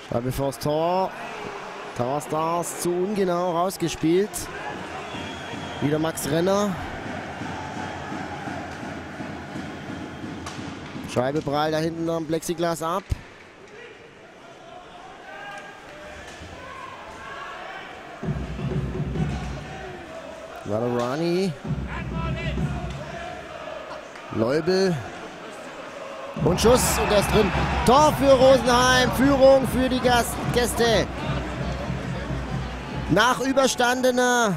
Scheibe vors Tor. Tower Stars zu ungenau rausgespielt. Wieder Max Renner. Scheibe prall da hinten am Plexiglas ab. Valerani. Leubel. Und Schuss und er ist drin. Tor für Rosenheim. Führung für die Gäste. Nach überstandener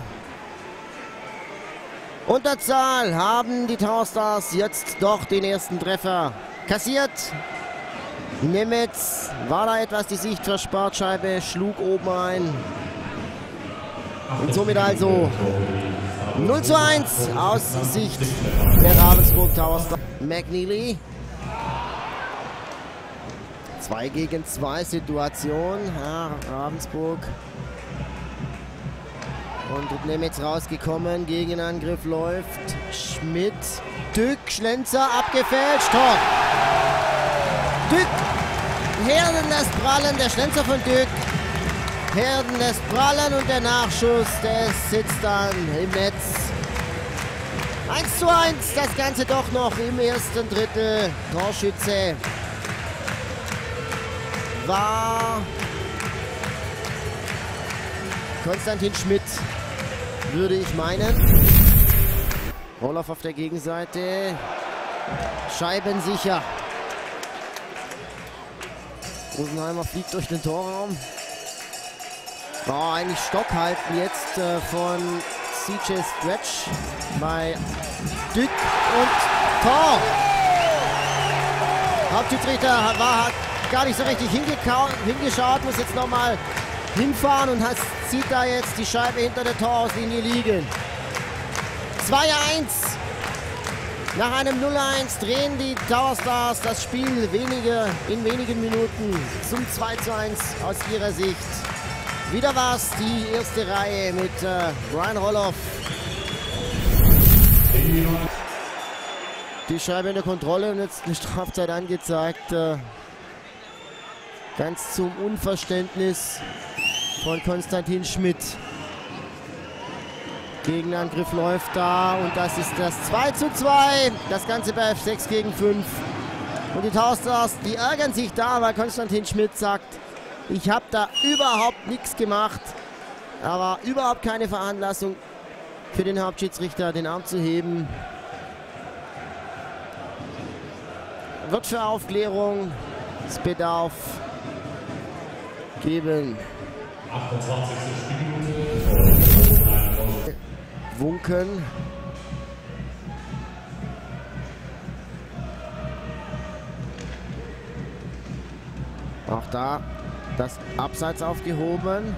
Unterzahl haben die Tower Stars jetzt doch den ersten Treffer kassiert. Nemetz war da etwas die Sicht versperrt. Scheibe schlug oben ein. Und somit also 0:1 aus Sicht der Ravensburg Tower Stars. McNeely. 2 gegen 2 Situation. Ja, Ravensburg. Und Nemetz rausgekommen. Gegenangriff läuft. Schmidt. Dück. Schlenzer abgefälscht. Tor. Dück. Herden lässt prallen. Der Schlenzer von Dück. Herden lässt prallen und der Nachschuss, der sitzt dann im Netz. 1:1. Das Ganze doch noch im ersten Drittel. Torschütze war Konstantin Schmidt, würde ich meinen. Roloff auf der Gegenseite. Scheibensicher. Rosenheimer fliegt durch den Torraum. Eigentlich Stock halten jetzt von CJ Stretch bei Dück und Tor. Hauptschiedsrichter hat gar nicht so richtig hingeschaut, muss jetzt nochmal hinfahren und sieht da jetzt die Scheibe hinter der Torauslinie liegen. 2:1. Nach einem 0:1 drehen die Tower Stars das Spiel in wenigen Minuten zum 2:1 aus ihrer Sicht. Wieder war's die erste Reihe mit Brian Roloff. Die Scheibe in der Kontrolle und jetzt eine Strafzeit angezeigt. Ganz zum Unverständnis von Konstantin Schmidt. Gegenangriff läuft da und das ist das 2:2. Das Ganze bei 6 gegen 5. Und die Tower Stars, die ärgern sich da, weil Konstantin Schmidt sagt, ich habe da überhaupt nichts gemacht. Aber überhaupt keine Veranlassung für den Hauptschiedsrichter, den Arm zu heben. Wird für Aufklärungsbedarf geben. 28. Wunken. Auch da das Abseits aufgehoben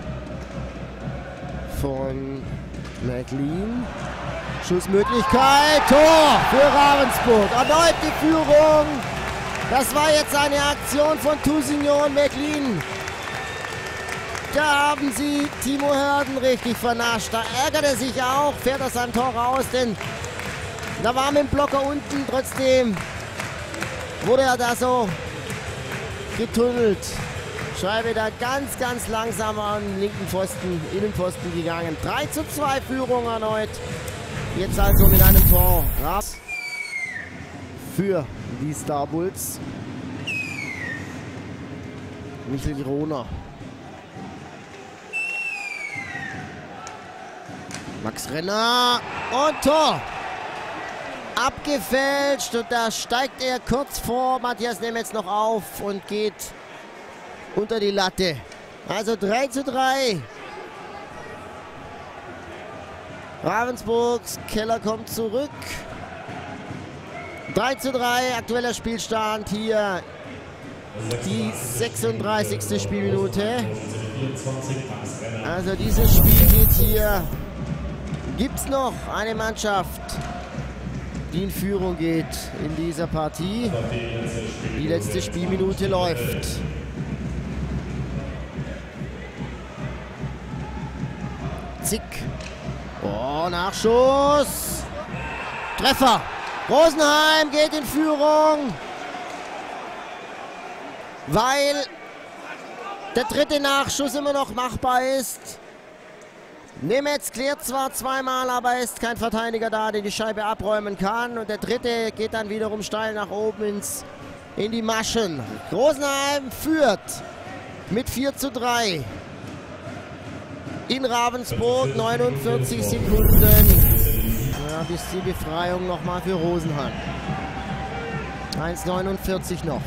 von McLean. Schussmöglichkeit. Tor für Ravensburg. Erneut die Führung. Das war jetzt eine Aktion von Tousignon McLean. Da haben sie Timo Herden richtig vernascht. Da ärgert er sich auch. Fährt aus seinem Tor raus, denn da war mit dem Blocker unten. Trotzdem wurde er da so getunnelt. Scheibe da ganz, ganz langsam an den linken Pfosten, Innenpfosten gegangen. 3:2 Führung erneut. Jetzt also mit einem Tor für die Star Bulls. Michael Groner. Max Renner und Tor. Abgefälscht und da steigt er kurz vor Matthias Nemetz noch auf und geht unter die Latte. Also 3:3. Ravensburgs Keller kommt zurück. 3:3, aktueller Spielstand hier. Die 36. Spielminute. Also dieses Spiel geht hier. Gibt es noch eine Mannschaft, die in Führung geht in dieser Partie? Die letzte Spielminute läuft. Zick. Oh, Nachschuss. Treffer. Rosenheim geht in Führung. Weil der dritte Nachschuss immer noch machbar ist. Nemetz klärt zwar zweimal, aber ist kein Verteidiger da, der die Scheibe abräumen kann. Und der dritte geht dann wiederum steil nach oben in die Maschen. Rosenheim führt mit 4:3. In Ravensburg 49 Sekunden. Ja, bis die Befreiung nochmal für Rosenheim. 1:49 noch.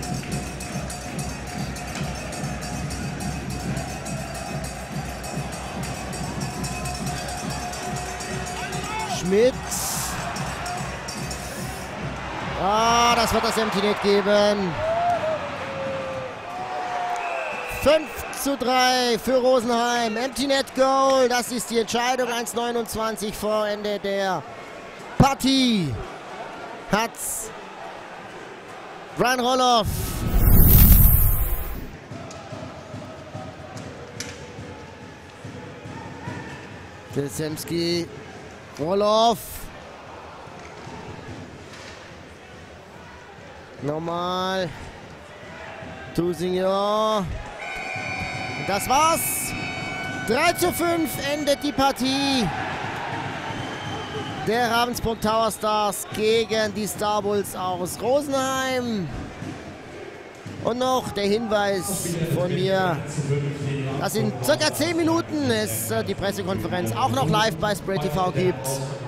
Schmidt. Ah, das wird das Empty Net geben. 5:3 für Rosenheim. Empty Net Goal. Das ist die Entscheidung. 1:29 vor Ende der Partie. Hat's Brian Roloff. Wilsemski. Roloff. Nochmal. Thusinger. Das war's. 3:5 endet die Partie. Der Ravensburg Tower Stars gegen die Star Bulls aus Rosenheim. Und noch der Hinweis von mir, dass in ca. 10 Minuten es die Pressekonferenz auch noch live bei Spray TV gibt.